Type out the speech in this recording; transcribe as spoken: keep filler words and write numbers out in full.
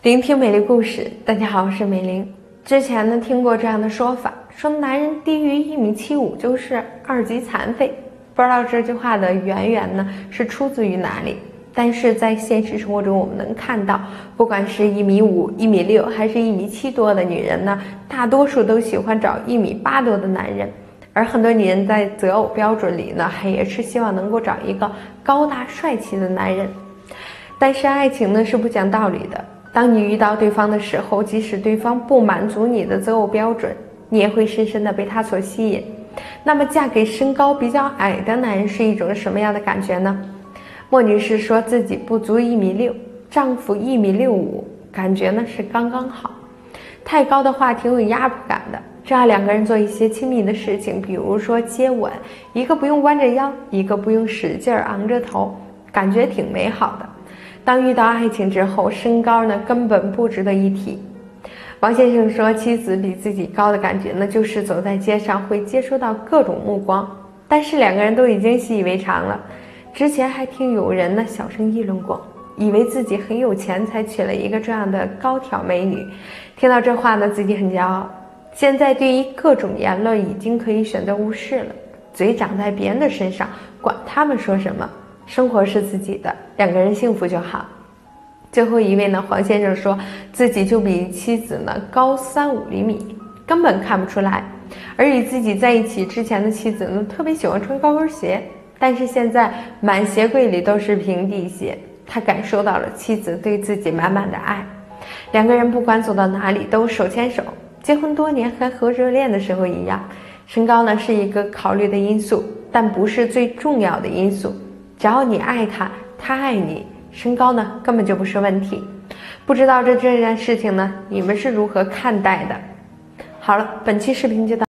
聆听美丽故事，大家好，我是美玲。之前呢听过这样的说法，说男人低于一米七五就是二级残废。不知道这句话的渊源呢是出自于哪里？但是在现实生活中，我们能看到，不管是一米五、一米六，还是一米七多的女人呢，大多数都喜欢找一米八多的男人。而很多女人在择偶标准里呢，也是希望能够找一个高大帅气的男人。但是爱情呢是不讲道理的。当你遇到对方的时候，即使对方不满足你的择偶标准，你也会深深的被他所吸引。那么嫁给身高比较矮的男人是一种什么样的感觉呢？莫女士说自己不足一米六，丈夫一米六五，感觉呢是刚刚好。太高的话挺有压迫感的。只要两个人做一些亲密的事情，比如说接吻，一个不用弯着腰，一个不用使劲昂着头，感觉挺美好的。当遇到爱情之后，身高呢根本不值得一提。王先生说，妻子比自己高的感觉呢，就是走在街上会接收到各种目光，但是两个人都已经习以为常了。之前还听有人呢小声议论过，以为自己很有钱才娶了一个这样的高挑美女。听到这话呢，自己很骄傲。现在对于各种言论已经可以选择无视了，嘴长在别人的身上，管他们说什么。生活是自己的，两个人幸福就好。最后一位呢，黄先生说自己就比妻子呢高三五厘米，根本看不出来。而与自己在一起之前的妻子呢，特别喜欢穿高跟鞋，但是现在满鞋柜里都是平底鞋。他感受到了妻子对自己满满的爱，两个人不管走到哪里都手牵手，结婚多年还和热恋的时候一样。身高呢是一个考虑的因素，但不是最重要的因素。只要你爱他，他爱你，身高呢根本就不是问题。不知道这这件事情呢，你们是如何看待的？好了，本期视频就到。